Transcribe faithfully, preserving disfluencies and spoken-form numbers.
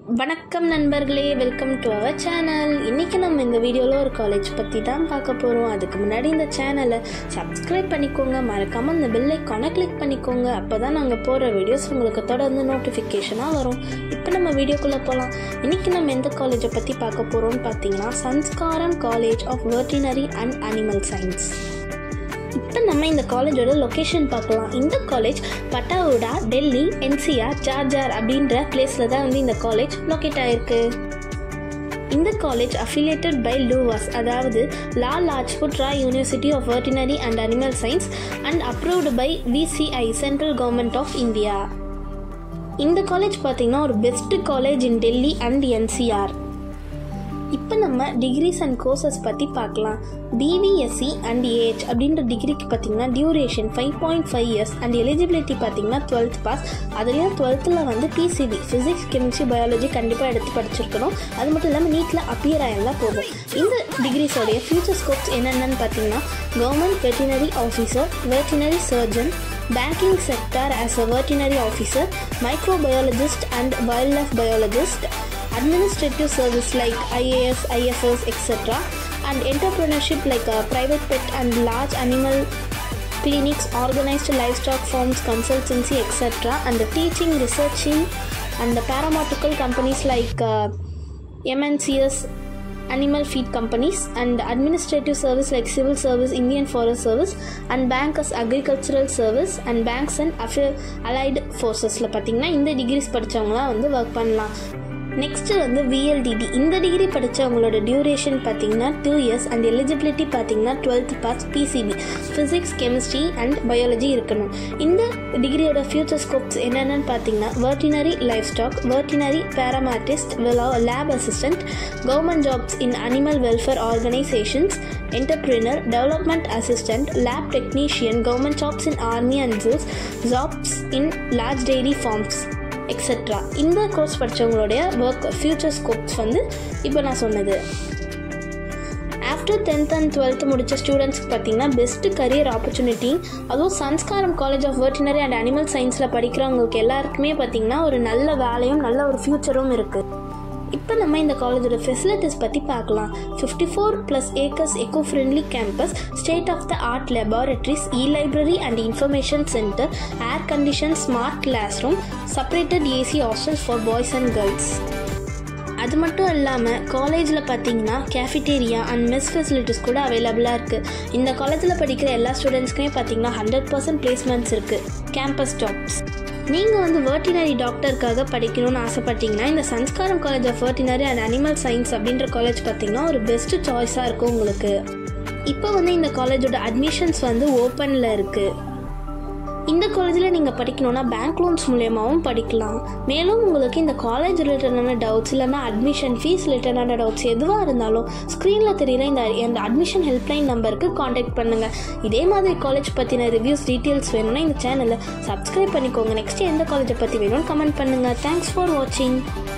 வணக்கம் நண்பர்களே, welcome to our channel. இன்றைக்கி நம்ம இந்த வீடியோவில் ஒரு காலேஜ் பற்றி தான் பார்க்க போகிறோம். அதுக்கு முன்னாடி இந்த சேனலை சப்ஸ்கிரைப் பண்ணிக்கோங்க, மறக்காமல் இந்த பெல் ஐக்கானை கிளிக் பண்ணிக்கோங்க. அப்போ தான் நாங்கள் போடுற வீடியோஸ் உங்களுக்கு தொடர்ந்து நோட்டிஃபிகேஷனாக வரும். இப்போ நம்ம வீடியோக்குள்ளே போகலாம். இன்றைக்கி நம்ம எந்த காலேஜை பற்றி பார்க்க போகிறோம்னு பார்த்தீங்கன்னா Sanskaram college of veterinary and animal science. இப்போ நம்ம இந்த காலேஜோட லொக்கேஷன் பார்க்கலாம். இந்த காலேஜ் பட்டாவுடா, டெல்லி, என்சிஆர், ஜார்ஜார் அப்படின்ற பிளேஸில் தான் வந்து இந்த காலேஜ் லொக்கேட் ஆகிருக்கு. இந்த காலேஜ் அஃபிலியேட்டட் பை லூவாஸ், அதாவது Lal Lajpat Rai university of veterinary and animal science and approved by VCI, central government of India. இந்த காலேஜ் பார்த்திங்கன்னா ஒரு best college in Delhi and NCR. இப்போ நம்ம டிகிரிஸ் அண்ட் கோர்சஸ் பற்றி பார்க்கலாம். பிவிஎஸ்சி அண்ட் ஏஹெச் அப்படின்ற டிகிரிக்கு பார்த்திங்கன்னா duration five point five years and eligibility பார்த்திங்கன்னா டுவெல்த் பாஸ். அதுலேயும் டுவெல்த்தில் வந்து பிசிபி, ஃபிசிக்ஸ், கெமிஸ்ட்ரி, பயாலஜி கண்டிப்பாக எடுத்து படிச்சிருக்கணும். அது மட்டும் இல்லாமல் நீட்டில் அப்பியர் ஆயிருந்தால் போகும். இந்த டிகிரிஸோடைய ஃபியூச்சர் ஸ்கோப்ஸ் என்னென்னு பார்த்தீங்கன்னா government veterinary officer, veterinary surgeon, banking sector as a veterinary officer, microbiologist and wildlife biologist, administrative service like I A S, I F S, et cetera, and entrepreneurship like a private pet and large animal clinics, organized livestock farms, consultancy, et cetera, and the teaching, researching, and the pharmaceutical companies like uh, M N Cs, animal feed companies, and administrative service like civil service, Indian forest service, and bank as agricultural service, and banks and allied forcesல பார்த்தீங்கன்னா இந்த decrease படித்தவங்களாம் வந்து work பண்ணலாம். Next வந்து VLDD. இந்த degree படித்தவங்களோட duration பார்த்தீங்கன்னா two years and eligibility பார்த்தீங்கன்னா twelfth pass, PCB, physics, chemistry and biology இருக்கணும். இந்த டிகிரியோட ஃபியூச்சர் ஸ்கோப்ஸ் என்னென்னு பார்த்தீங்கன்னா veterinary livestock, veterinary paramedics, lab assistant, government jobs in animal welfare organisations, entrepreneur, development assistant, lab technician, government jobs in army and ஜூஸ், jobs in large dairy farms etcetera. இந்த course படித்தவங்களுடைய work future scopes வந்து இப்போ நான் சொன்னது. After tenth and twelfth முடித்த ஸ்டூடெண்ட்ஸ்க்கு பார்த்தீங்கன்னா பெஸ்ட்டு கரியர் ஆப்பர்ச்சுனிட்டி, அதுவும் Sanskaram college of veterinary and animal சயின்ஸில் படிக்கிறவங்களுக்கு எல்லாருக்குமே பார்த்தீங்கன்னா ஒரு நல்ல வேலையும் நல்ல ஒரு ஃப்யூச்சரும் இருக்குது. இப்போ நம்ம இந்த காலேஜோட ஃபெசிலிட்டிஸ் பற்றி பார்க்கலாம். Fifty four plus acres eco friendly campus, state of the art laboratories, e library and information centre, air condition smart classroom, separated AC hostels for boys and girls. அது மட்டும் இல்லாமல் காலேஜில் பார்த்தீங்கன்னா கேஃபிடேரியா அண்ட் மெஸ் ஃபெசிலிட்டிஸ் கூட அவைலபிளாக இருக்குது. இந்த காலேஜில் படிக்கிற எல்லா ஸ்டூடெண்ட்ஸ்க்குமே பார்த்தீங்கன்னா ஹண்ட்ரட் பர்சன்ட் பிளேஸ்மெண்ட்ஸ் இருக்குது, கேம்பஸ் ஜாப்ஸ். நீங்கள் வந்து வெட்டரினரி டாக்டருக்காக படிக்கணும்னு ஆசைப்பட்டீங்கன்னா இந்த Sanskaram college of veterinary and animal science அப்படின்ற காலேஜ் பார்த்தீங்கன்னா ஒரு பெஸ்ட்டு சாய்ஸாக இருக்கும் உங்களுக்கு. இப்போ வந்து இந்த காலேஜோட அட்மிஷன்ஸ் வந்து ஓப்பனில் இருக்குது. இந்த காலேஜில் நீங்கள் படிக்கணுன்னா பேங்க் லோன்ஸ் மூலியமாகவும் படிக்கலாம். மேலும் உங்களுக்கு இந்த காலேஜ் ரிலேட்டடான டவுட்ஸ் இல்லைனா அட்மிஷன் ஃபீஸ் ரிலேட்டடான டவுட்ஸ் எதுவாக இருந்தாலும் ஸ்க்ரீனில் தெரியுற இந்த இந்த அட்மிஷன் ஹெல்ப்லைன் நம்பருக்கு காண்டாக்ட் பண்ணுங்கள். இதே மாதிரி காலேஜ் பற்றின ரிவ்யூஸ், டீட்டெயில்ஸ் வேணும்னா இந்த சேனலை சப்ஸ்கிரைப் பண்ணிக்கோங்க. நெக்ஸ்ட் எந்த காலேஜை பற்றி வேணும்னு கமெண்ட் பண்ணுங்கள். தேங்க்ஸ் ஃபார் வாட்சிங்.